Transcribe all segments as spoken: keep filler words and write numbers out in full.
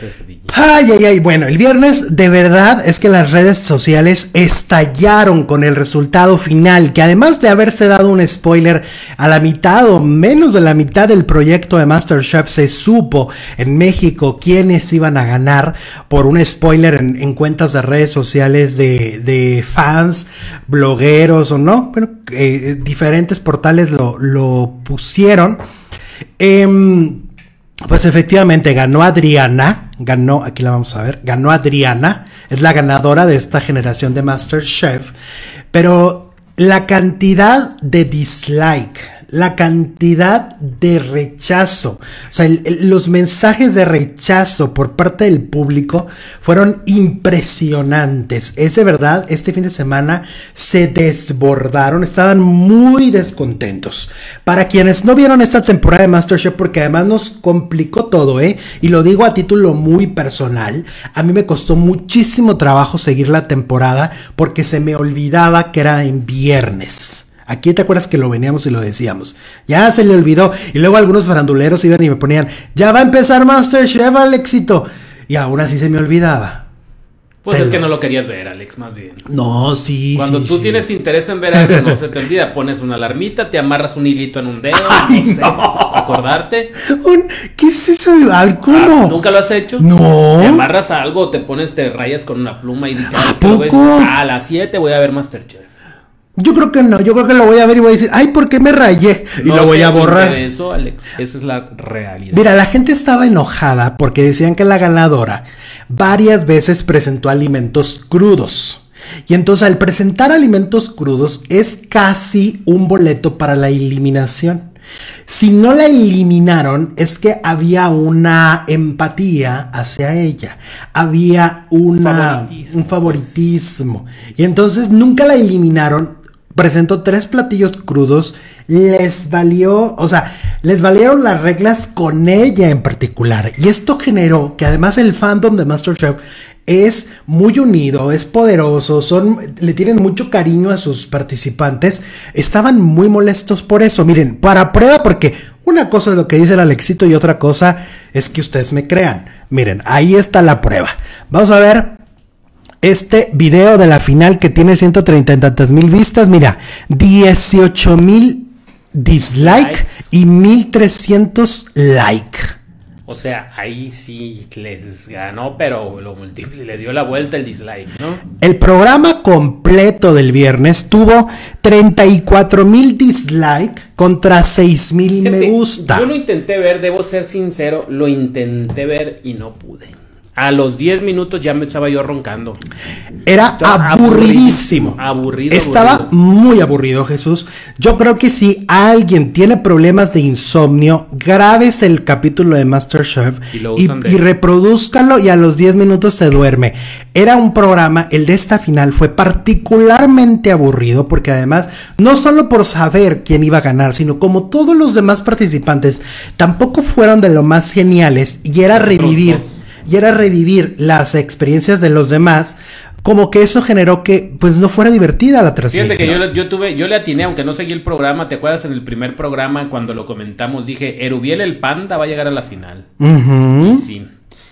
Ay, ay, ay, bueno, el viernes de verdad es que las redes sociales estallaron con el resultado final, que además de haberse dado un spoiler a la mitad o menos de la mitad del proyecto de MasterChef, se supo en México quiénes iban a ganar por un spoiler en, en cuentas de redes sociales de, de fans, blogueros o no, bueno, eh, diferentes portales lo, lo pusieron. Eh, Pues efectivamente ganó Adriana, ganó, aquí la vamos a ver, ganó Adriana, es la ganadora de esta generación de MasterChef, pero la cantidad de dislike, la cantidad de rechazo, o sea, el, el, los mensajes de rechazo por parte del público fueron impresionantes. Es de verdad, este fin de semana se desbordaron, estaban muy descontentos. Para quienes no vieron esta temporada de MasterChef, porque además nos complicó todo, ¿eh? Y lo digo a título muy personal, a mí me costó muchísimo trabajo seguir la temporada porque se me olvidaba que era en viernes. Aquí te acuerdas que lo veníamos y lo decíamos. Ya se le olvidó. Y luego algunos faranduleros iban y me ponían, ya va a empezar MasterChef, Alexito. Y aún así se me olvidaba. Pues Pero... es que no lo querías ver, Alex, más bien. No, sí, Cuando sí, tú sí. tienes interés en ver algo, no se te olvida. Pones una alarmita, te amarras un hilito en un dedo. Ay, no sé, no. Acordarte. Un... ¿Qué es eso? ¿Cómo? Ah, ¿nunca lo has hecho? No. Te amarras a algo, te pones, te rayas con una pluma y dices, ¿A poco? A las siete voy a ver MasterChef. Yo creo que no, yo creo que lo voy a ver y voy a decir, ay, ¿por qué me rayé? Y no lo voy a borrar. Eso, Alex, esa es la realidad. Mira, la gente estaba enojada porque decían que la ganadora varias veces presentó alimentos crudos. Y entonces al presentar alimentos crudos es casi un boleto para la eliminación. Si no la eliminaron es que había una empatía hacia ella, había una, favoritismo. un favoritismo. Y entonces nunca la eliminaron. Presentó tres platillos crudos, les valió, o sea, les valieron las reglas con ella en particular. Y esto generó que además el fandom de MasterChef es muy unido, es poderoso, son, le tienen mucho cariño a sus participantes. Estaban muy molestos por eso. Miren, para prueba, porque una cosa es lo que dice el Alexito y otra cosa es que ustedes me crean. Miren, ahí está la prueba. Vamos a ver este video de la final que tiene ciento treinta y tantas mil vistas. Mira, dieciocho mil dislike Likes. Y mil trescientos like. O sea, ahí sí les ganó, pero lo multiple, le dio la vuelta el dislike, ¿no? El programa completo del viernes tuvo treinta y cuatro mil dislike contra seis mil me gusta. Yo lo intenté ver, debo ser sincero, lo intenté ver y no pude. A los diez minutos ya me estaba yo roncando. Era Estaba aburridísimo. Aburrido. Estaba aburrido. muy aburrido, Jesús. Yo creo que si alguien tiene problemas de insomnio, grabes el capítulo de MasterChef y, y, de... y reprodúzcalo y a los diez minutos se duerme. Era un programa, el de esta final fue particularmente aburrido porque además, no solo por saber quién iba a ganar, sino como todos los demás participantes tampoco fueron de lo más geniales y era revivir... y era revivir las experiencias de los demás, como que eso generó que pues no fuera divertida la transmisión. Fíjate que yo, yo tuve, yo le atiné, aunque no seguí el programa. ¿Te acuerdas en el primer programa cuando lo comentamos? Dije, Erubiel el panda va a llegar a la final. Uh-huh. Sí.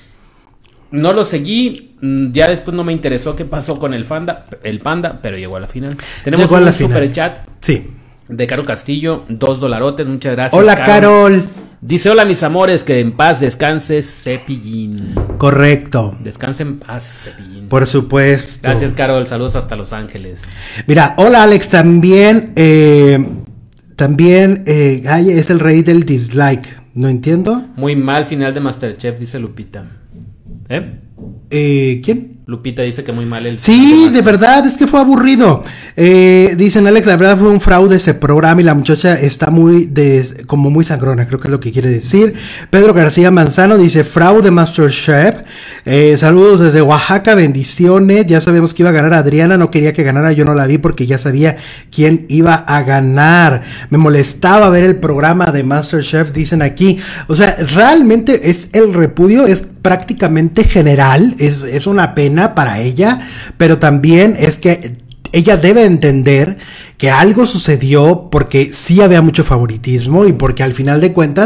No lo seguí, ya después no me interesó qué pasó con el panda, el panda, pero llegó a la final. Tenemos llegó a la un final. super chat. Sí. De Caro Castillo, dos dolarotes, muchas gracias. Hola, Carol. Carol. Dice, hola mis amores, que en paz descanses, Cepillín. Correcto. Descanse en paz, Cepillín. Por supuesto. Gracias, Carol, saludos hasta Los Ángeles. Mira, hola Alex, también, eh, también, eh, ay, es el rey del dislike, ¿no entiendo? Muy mal final de MasterChef, dice Lupita. ¿Eh? Eh, ¿quién? Lupita dice que muy mal el... Sí, de verdad, es que fue aburrido. Eh, dicen, Alex, la verdad fue un fraude ese programa y la muchacha está muy, des, como muy sangrona, creo que es lo que quiere decir. Pedro García Manzano dice, fraude MasterChef. Eh, saludos desde Oaxaca, bendiciones. Ya sabemos que iba a ganar Adriana, no quería que ganara, yo no la vi porque ya sabía quién iba a ganar. Me molestaba ver el programa de MasterChef, dicen aquí. O sea, realmente es el repudio, es prácticamente general, es, es una pena para ella, pero también es que ella debe entender que algo sucedió porque sí había mucho favoritismo y porque al final de cuentas,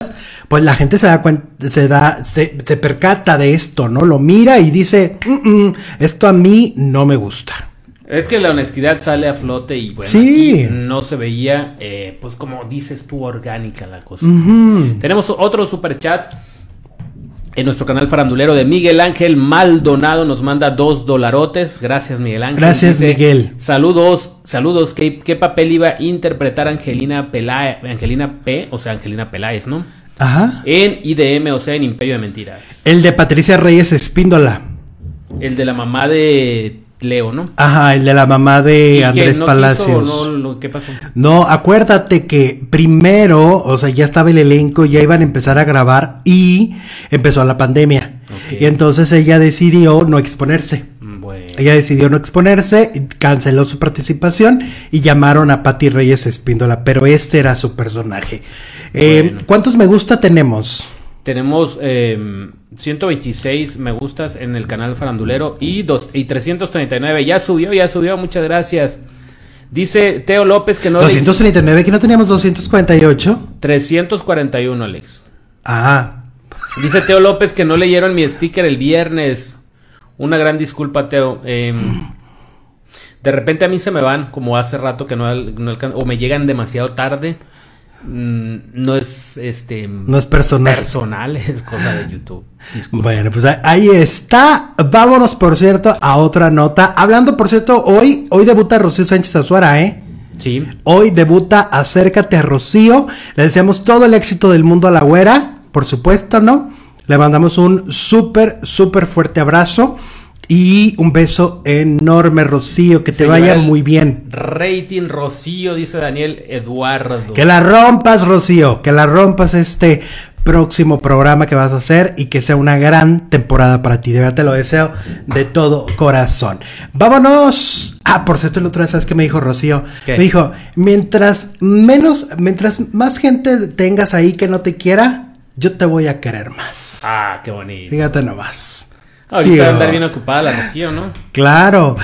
pues la gente se da cuenta, se da, se, se percata de esto, ¿no? Lo mira y dice, mm, mm, esto a mí no me gusta. Es que la honestidad sale a flote y bueno, sí. Aquí no se veía, eh, pues como dices tú, orgánica la cosa. Uh-huh. Tenemos otro super chat en nuestro canal farandulero de Miguel Ángel Maldonado, nos manda dos dolarotes. Gracias, Miguel Ángel. Gracias, Dice, Miguel. Saludos, saludos. ¿Qué, ¿Qué papel iba a interpretar Angelina Peláez, Angelina P, o sea, Angelina Peláez, ¿no? Ajá. En I D M, o sea, en Imperio de Mentiras. El de Patricia Reyes Espíndola. El de la mamá de Leo, ¿no? Ajá, el de la mamá de Andrés no Palacios. Quiso, no, ¿Qué pasó? No, acuérdate que primero, o sea, ya estaba el elenco, ya iban a empezar a grabar y empezó la pandemia. Okay. Y entonces ella decidió no exponerse. Bueno. Ella decidió no exponerse, canceló su participación y llamaron a Pati Reyes Espíndola, pero este era su personaje. Eh, bueno. ¿Cuántos me gusta tenemos? Tenemos eh, ciento veintiséis me gustas en el canal farandulero y, dos, y trescientos treinta y nueve. Ya subió, ya subió, muchas gracias. Dice Teo López que no... doscientos treinta y nueve, que no teníamos doscientos cuarenta y ocho. trescientos cuarenta y uno, Alex. Ah. Dice Teo López que no leyeron mi sticker el viernes. Una gran disculpa, Teo. Eh, de repente a mí se me van, como hace rato que no, no alcanzo, o me llegan demasiado tarde. No es este no es personal. personal, es cosa de YouTube. Disculpa. Bueno, pues ahí está. Vámonos, por cierto, a otra nota. Hablando, por cierto, hoy hoy debuta Rocío Sánchez Azuara, ¿eh? Sí. Hoy debuta Acércate a Rocío. Le deseamos todo el éxito del mundo a la güera, por supuesto, ¿no? Le mandamos un súper, súper fuerte abrazo. Y un beso enorme, Rocío, que te Señora, vaya muy bien. Rating Rocío, dice Daniel Eduardo. Que la rompas, Rocío, que la rompas este próximo programa que vas a hacer y que sea una gran temporada para ti. De verdad te lo deseo de todo corazón. Vámonos. Ah, por cierto, el otro día, ¿sabes qué me dijo Rocío? ¿Qué? Me dijo, mientras menos, mientras más gente tengas ahí que no te quiera, yo te voy a querer más. Ah, qué bonito. Fíjate nomás. Ahorita va a andar bien ocupada la Rocío, ¿no? Claro.